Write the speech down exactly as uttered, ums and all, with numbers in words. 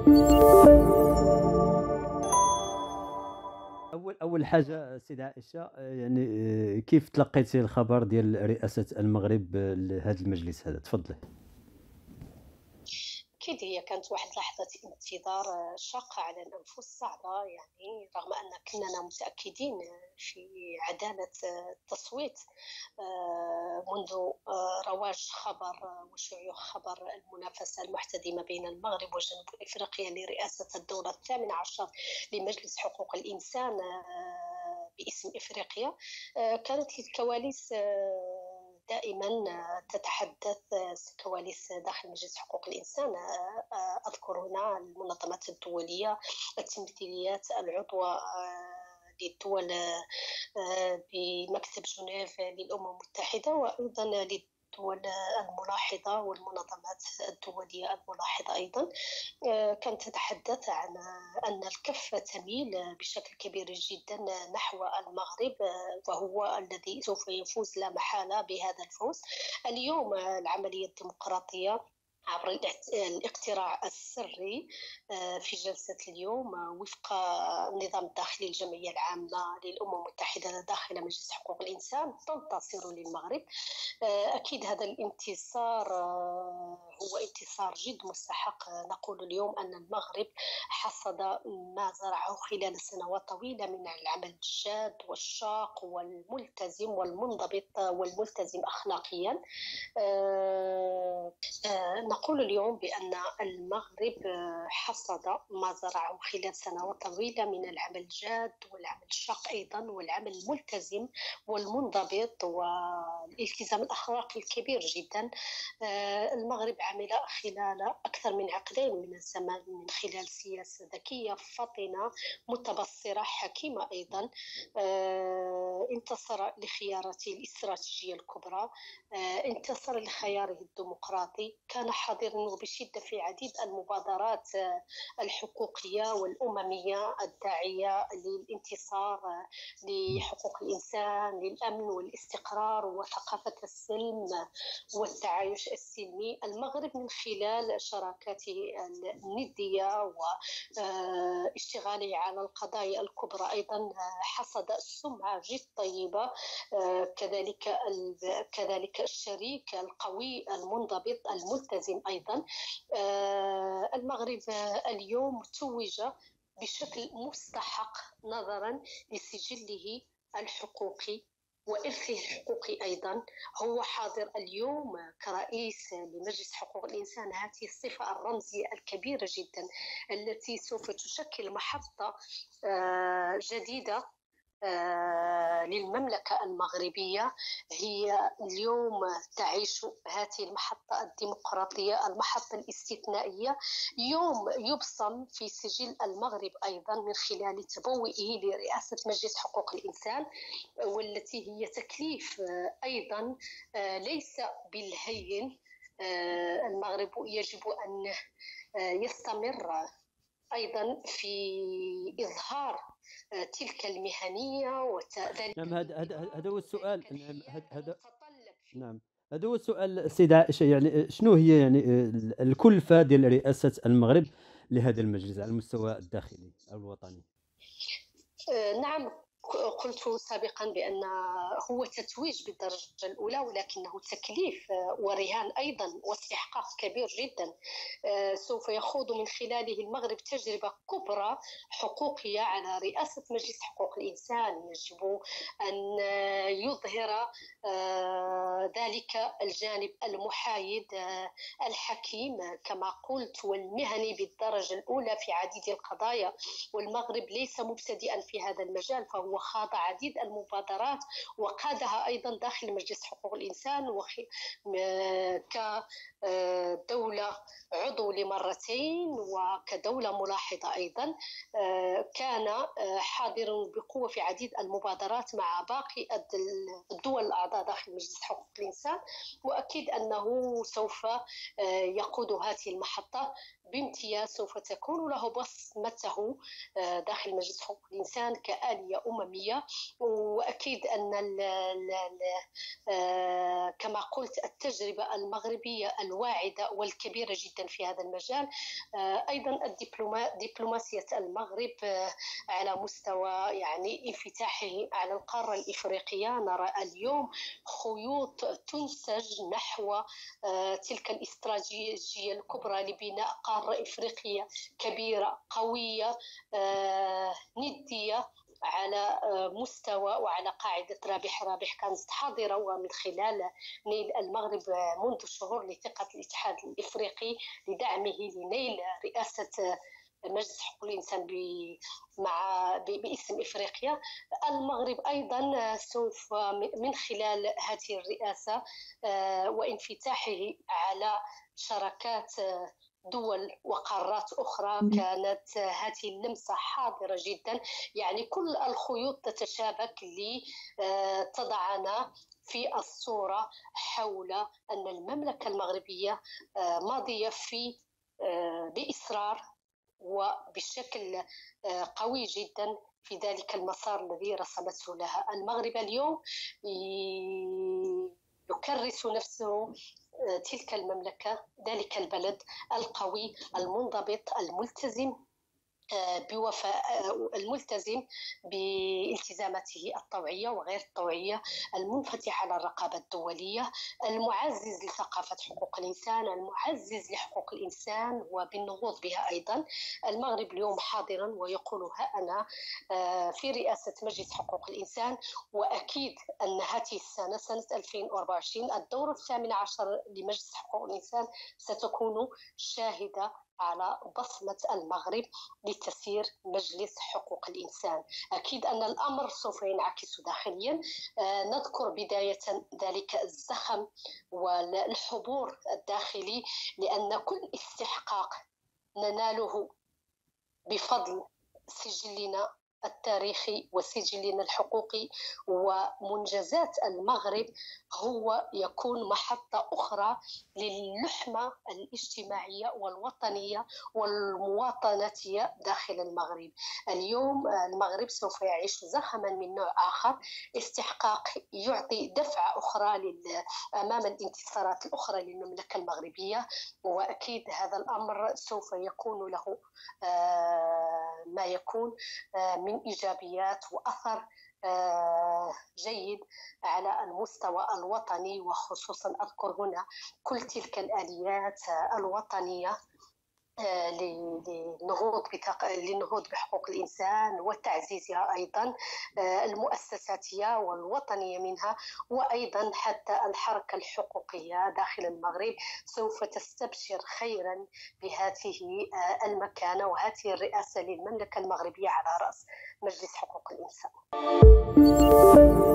أول أول حاجة سيدة عائشة، يعني آه، كيف تلقيتي الخبر ديال رئاسة المغرب لهذا المجلس هذا؟ تفضلي. أكيد هي كانت واحد لحظة انتظار آه، شاقة على الأنفس، صعبة يعني، رغم أن كلنا متأكدين في عدالة آه، التصويت آه، منذ آه، رواج خبر آه، وشيوع خبر المنافسة المحتدمة بين المغرب وجنوب إفريقيا لرئاسة الدورة الثامنة عشر لمجلس حقوق الإنسان آه، باسم إفريقيا. آه، كانت الكواليس آه، دائما تتحدث كواليس داخل مجلس حقوق الإنسان. أذكر هنا المنظمات الدولية، التمثيليات العضوة للدول بمكتب جنيف للأمم المتحدة، وأيضا للدول الملاحظة والمنظمات الدولية الملاحظة أيضا. كانت تتحدث عن أن الكفة تميل بشكل كبير جدا نحو المغرب، وهو الذي سوف يفوز لا محالة بهذا الفوز. اليوم العملية الديمقراطية عبر الاقتراع السري في جلسة اليوم وفق النظام الداخلي الجمعية العامة للأمم المتحدة داخل مجلس حقوق الإنسان تنتصر للمغرب. أكيد هذا الانتصار هو انتصار جد مستحق. نقول اليوم أن المغرب حصد ما زرعه خلال سنوات طويلة من العمل الجاد والشاق والملتزم والمنضبط والملتزم أخلاقيا. نقول اليوم بأن المغرب حصد ما زرعه خلال سنوات طويلة من العمل الجاد والعمل الشاق أيضا والعمل الملتزم والمنضبط والالتزام الأخلاقي الكبير جدا. المغرب عمل خلال أكثر من عقدين من الزمان من خلال سياسة ذكية فطنة متبصرة حكيمة أيضا. انتصر لخياراته الاستراتيجية الكبرى، انتصر لخياره الديمقراطي، كان حاضرا وبشدة في عديد المبادرات الحقوقية والأممية الداعية للانتصار لحقوق الإنسان، للأمن والاستقرار وثقافة السلم والتعايش السلمي. المغرب من خلال شراكاته الندية واشتغاله على القضايا الكبرى أيضا حصد سمعة جد طيبة. كذلك كذلك الشريك القوي المنضبط الملتزم أيضا. المغرب اليوم توج بشكل مستحق نظرا لسجله الحقوقي وإرثه الحقوقي أيضا. هو حاضر اليوم كرئيس لمجلس حقوق الإنسان، هذه الصفة الرمزية الكبيرة جدا التي سوف تشكل محطة جديدة للمملكة المغربية. هي اليوم تعيش هذه المحطة الديمقراطية، المحطة الاستثنائية، يوم يبصم في سجل المغرب أيضا من خلال تبوئه لرئاسة مجلس حقوق الإنسان، والتي هي تكليف أيضا ليس بالهين. المغرب يجب أن يستمر أيضا في إظهار تلك المهنية وذلك. نعم، هذا هذا هذا هو السؤال. نعم، هذا نعم هذا هو السؤال سيدة عائشة. يعني شنو هي يعني الكلفة ديال رئاسة المغرب لهذا المجلس على المستوى الداخلي أو الوطني؟ نعم، قلت سابقا بأن هو تتويج بالدرجة الأولى، ولكنه تكليف ورهان أيضا واستحقاق كبير جدا. سوف يخوض من خلاله المغرب تجربة كبرى حقوقية على رئاسة مجلس حقوق الإنسان. يجب أن يظهر ذلك الجانب المحايد الحكيم كما قلت والمهني بالدرجة الأولى في عديد القضايا. والمغرب ليس مبتدئا في هذا المجال، فهو خاض عديد المبادرات وقادها أيضا داخل مجلس حقوق الإنسان وخ... كدولة عضو لمرتين وكدولة ملاحظة أيضا. كان حاضر بقوة في عديد المبادرات مع باقي الدول الأعضاء داخل مجلس حقوق الإنسان، وأكيد أنه سوف يقود هذه المحطة بامتياز. سوف تكون له بصمته داخل مجلس حقوق الإنسان كآلية أممية الأممية. وأكيد أن ال ال ال كما قلت التجربة المغربية الواعدة والكبيرة جدا في هذا المجال. أيضا دبلوماسية المغرب على مستوى يعني انفتاحه على القارة الإفريقية. نرى اليوم خيوط تنسج نحو تلك الاستراتيجية الكبرى لبناء قارة إفريقية كبيرة قوية ندية على مستوى وعلى قاعدة رابح رابح كانت حاضرة، ومن خلال نيل المغرب منذ شهور لثقة الاتحاد الإفريقي لدعمه لنيل رئاسة مجلس حقوق الإنسان مع باسم إفريقيا. المغرب أيضا سوف من خلال هذه الرئاسة وانفتاحه على شراكات دول وقارات أخرى كانت هذه اللمسة حاضرة جدا. يعني كل الخيوط تتشابك لتضعنا في الصورة حول أن المملكة المغربية ماضية في بإصرار وبشكل قوي جدا في ذلك المسار الذي رسمته لها. المغرب اليوم يكرس نفسه تلك المملكة، ذلك البلد القوي المنضبط الملتزم بوفاء الملتزم بالتزاماته الطوعية وغير الطوعية، المنفتح على الرقابة الدولية، المعزز لثقافة حقوق الإنسان، المعزز لحقوق الإنسان وبالنهوض بها. أيضا المغرب اليوم حاضرا ويقول ها أنا في رئاسة مجلس حقوق الإنسان. وأكيد أن هذه السنة سنة ألفين وأربعة وعشرين الدورة الثامنة عشر لمجلس حقوق الإنسان ستكون شاهدة على بصمة المغرب لتسيير مجلس حقوق الإنسان. أكيد أن الأمر سوف ينعكس داخليا. نذكر بداية ذلك الزخم والحضور الداخلي، لأن كل استحقاق نناله بفضل سجلنا التاريخي وسجلنا الحقوقي ومنجزات المغرب هو يكون محطة أخرى للحمة الاجتماعية والوطنية والمواطنة داخل المغرب. اليوم المغرب سوف يعيش زخما من نوع آخر، استحقاق يعطي دفعة أخرى أمام الانتصارات الأخرى للمملكة المغربية. وأكيد هذا الأمر سوف يكون له ما يكون من إيجابيات وأثر جيد على المستوى الوطني، وخصوصا أذكر هنا كل تلك الآليات الوطنية للنهوض للنهوض بحقوق الإنسان وتعزيزها، أيضا المؤسساتية والوطنية منها، وأيضا حتى الحركة الحقوقية داخل المغرب سوف تستبشر خيرا بهذه المكانة وهذه الرئاسة للمملكة المغربية على رأس مجلس حقوق الإنسان.